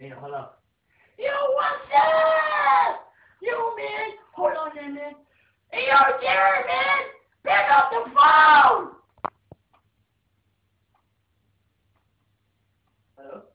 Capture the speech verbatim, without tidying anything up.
Hey, hold up. Yo, what's up? Yo, man. Hold on there, man. Hey, yo, Jerry, man. Pick up the phone. Hello?